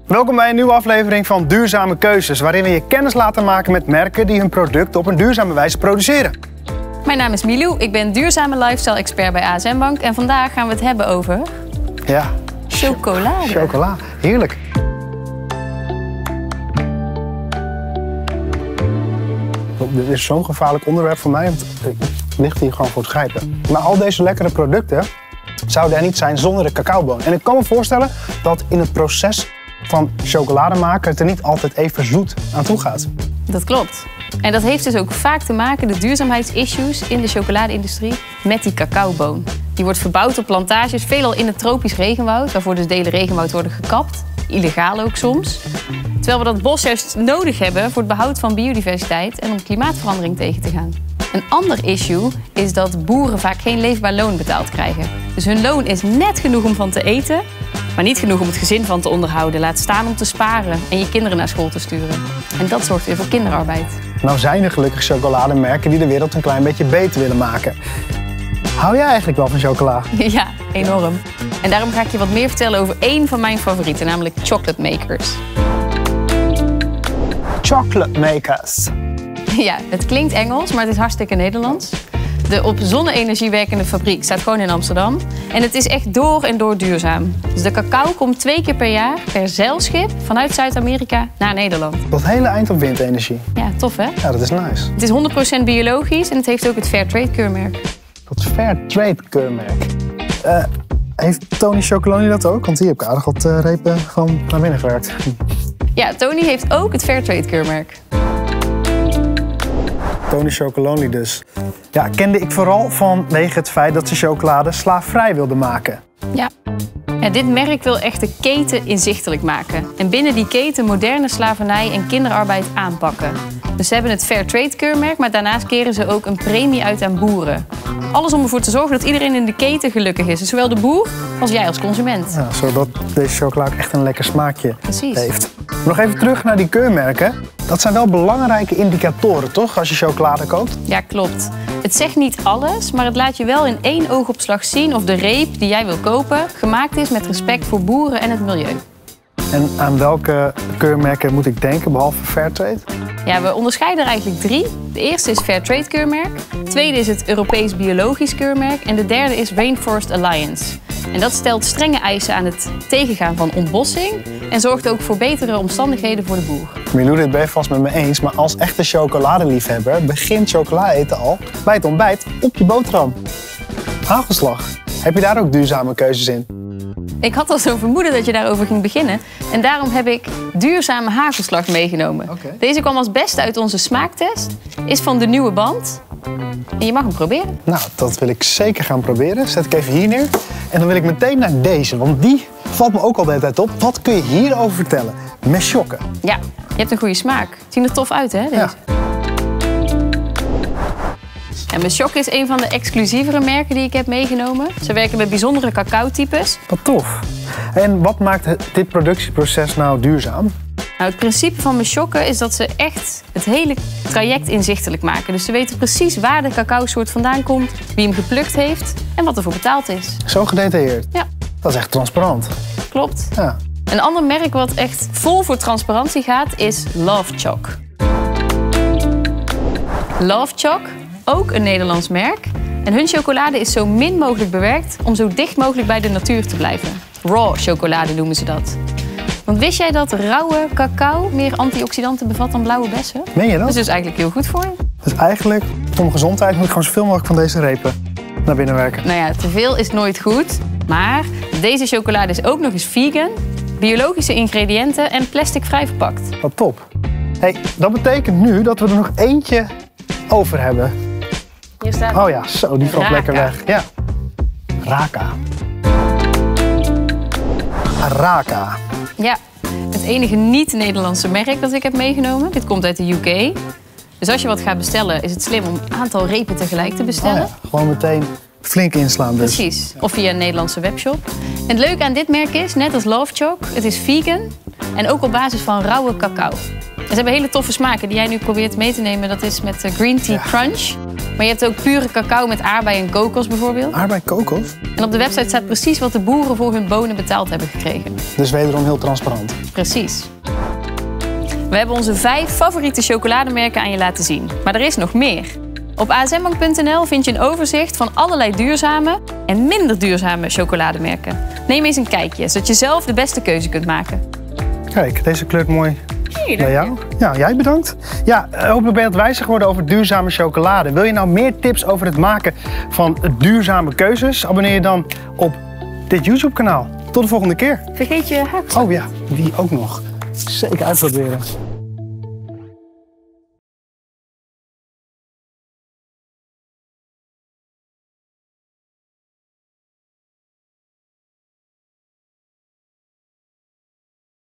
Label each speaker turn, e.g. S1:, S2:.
S1: Welkom bij een nieuwe aflevering van Duurzame Keuzes, waarin we je kennis laten maken met merken die hun producten op een duurzame wijze produceren.
S2: Mijn naam is Milou, ik ben duurzame lifestyle-expert bij ASM Bank en vandaag gaan we het hebben over...
S1: Ja.
S2: Chocolade.
S1: Chocola, heerlijk. Dit is zo'n gevaarlijk onderwerp voor mij, want het ligt hier gewoon voor het grijpen. Maar al deze lekkere producten zouden er niet zijn zonder de cacaoboon. En ik kan me voorstellen dat in het proces van chocolade maken het er niet altijd even zoet aan toe gaat.
S2: Dat klopt. En dat heeft dus ook vaak te maken, de duurzaamheidsissues in de chocolade-industrie, met die cacaoboon. Die wordt verbouwd op plantages, veelal in het tropisch regenwoud, waarvoor dus delen regenwoud worden gekapt. Illegaal ook soms. Terwijl we dat bos juist nodig hebben voor het behoud van biodiversiteit en om klimaatverandering tegen te gaan. Een ander issue is dat boeren vaak geen leefbaar loon betaald krijgen. Dus hun loon is net genoeg om van te eten, maar niet genoeg om het gezin van te onderhouden. Laat staan om te sparen en je kinderen naar school te sturen. En dat zorgt weer voor kinderarbeid. Nou zijn er gelukkig chocolademerken die de wereld een klein beetje beter willen maken.
S1: Hou jij eigenlijk wel van chocola?
S2: Ja, enorm. En daarom ga ik je wat meer vertellen over één van mijn favorieten, namelijk chocolate makers.
S1: Chocolate makers.
S2: Ja, het klinkt Engels, maar het is hartstikke Nederlands. De op zonne-energie werkende fabriek staat gewoon in Amsterdam. En het is echt door en door duurzaam. Dus de cacao komt 2 keer per jaar per zeilschip vanuit Zuid-Amerika naar Nederland.
S1: Dat hele eind op windenergie.
S2: Ja, tof hè?
S1: Ja, dat is nice.
S2: Het is 100% biologisch en het heeft ook het Fairtrade-keurmerk.
S1: Dat Fairtrade-keurmerk. Heeft Tony Chocolonely dat ook? Want hier heb ik aardig wat repen van naar binnen gewerkt.
S2: Ja, Tony heeft ook het Fairtrade-keurmerk.
S1: Tony Chocolonely dus. Ja, kende ik vooral vanwege het feit dat ze chocolade slaafvrij wilden maken.
S2: Ja. Ja, dit merk wil echt de keten inzichtelijk maken. En binnen die keten moderne slavernij en kinderarbeid aanpakken. Dus ze hebben het Fairtrade-keurmerk, maar daarnaast keren ze ook een premie uit aan boeren. Alles om ervoor te zorgen dat iedereen in de keten gelukkig is. Dus zowel de boer als jij als consument.
S1: Ja, zodat deze chocola ook echt een lekker smaakje heeft. Nog even terug naar die keurmerken. Dat zijn wel belangrijke indicatoren, toch, als je chocolade koopt?
S2: Ja, klopt. Het zegt niet alles, maar het laat je wel in 1 oogopslag zien of de reep die jij wil kopen gemaakt is met respect voor boeren en het milieu.
S1: En aan welke keurmerken moet ik denken, behalve Fairtrade?
S2: Ja, we onderscheiden er eigenlijk 3. De eerste is Fairtrade-keurmerk. De tweede is het Europees Biologisch keurmerk. En de derde is Rainforest Alliance. En dat stelt strenge eisen aan het tegengaan van ontbossing en zorgt ook voor betere omstandigheden voor de boer.
S1: Milou, dit ben je vast met me eens, maar als echte chocoladeliefhebber begint chocola eten al bij het ontbijt op je boterham. Hagelslag. Heb je daar ook duurzame keuzes in?
S2: Ik had al zo'n vermoeden dat je daarover ging beginnen. En daarom heb ik duurzame hagelslag meegenomen. Deze kwam als beste uit onze smaaktest. Is van de nieuwe band. En je mag hem proberen.
S1: Nou, dat wil ik zeker gaan proberen. Zet ik even hier neer. En dan wil ik meteen naar deze, want die valt me ook al de hele tijd op. Wat kun je hierover vertellen? Meschokken.
S2: Ja, je hebt een goede smaak. Het ziet er tof uit, hè? Deze.
S1: Ja.
S2: En Meschokken is een van de exclusievere merken die ik heb meegenomen. Ze werken met bijzondere cacao-types.
S1: Wat tof. En wat maakt dit productieproces nou duurzaam?
S2: Nou, het principe van Meschokken is dat ze echt het hele traject inzichtelijk maken. Dus ze weten precies waar de cacaosoort vandaan komt, wie hem geplukt heeft en wat ervoor betaald is.
S1: Zo gedetailleerd?
S2: Ja.
S1: Dat is echt transparant.
S2: Klopt.
S1: Ja.
S2: Een ander merk wat echt vol voor transparantie gaat is Love Choc. Love Choc, ook een Nederlands merk. En hun chocolade is zo min mogelijk bewerkt om zo dicht mogelijk bij de natuur te blijven. Raw chocolade noemen ze dat. Want wist jij dat rauwe cacao meer antioxidanten bevat dan blauwe bessen?
S1: Meen je dat?
S2: Dat is dus eigenlijk heel goed voor je.
S1: Dus eigenlijk, voor mijn gezondheid, moet ik gewoon zoveel mogelijk van deze repen naar binnen werken.
S2: Nou ja, te veel is nooit goed. Maar deze chocolade is ook nog eens vegan, biologische ingrediënten en plasticvrij verpakt.
S1: Wat top. Hey, dat betekent nu dat we er nog eentje over hebben.
S2: Hier staat...
S1: Oh ja, zo, die valt
S2: Raka.
S1: lekker weg. Ja. Raka. Raka.
S2: Ja, het enige niet-Nederlandse merk dat ik heb meegenomen. Dit komt uit de UK. Dus als je wat gaat bestellen, is het slim om een aantal repen tegelijk te bestellen.
S1: Oh ja, gewoon meteen flink inslaan dus.
S2: Precies. Of via een Nederlandse webshop. En het leuke aan dit merk is, net als Love Choc, het is vegan en ook op basis van rauwe cacao. En ze hebben hele toffe smaken die jij nu probeert mee te nemen. Dat is met Green Tea Crunch. Maar je hebt ook pure cacao met aardbei en kokos bijvoorbeeld.
S1: Aardbei, kokos?
S2: En op de website staat precies wat de boeren voor hun bonen betaald hebben gekregen.
S1: Dus wederom heel transparant.
S2: Precies. We hebben onze 5 favoriete chocolademerken aan je laten zien. Maar er is nog meer. Op asmbank.nl vind je een overzicht van allerlei duurzame en minder duurzame chocolademerken. Neem eens een kijkje, zodat je zelf de beste keuze kunt maken.
S1: Kijk, deze kleurt mooi
S2: Hey,
S1: bij jou. Ja, jij bedankt. Ja, hopelijk ben je wat wijzer geworden over duurzame chocolade. Wil je nou meer tips over het maken van duurzame keuzes? Abonneer je dan op dit YouTube-kanaal. Tot de volgende keer.
S2: Vergeet je hart.
S1: Oh ja, die ook nog. Zeker uitproberen.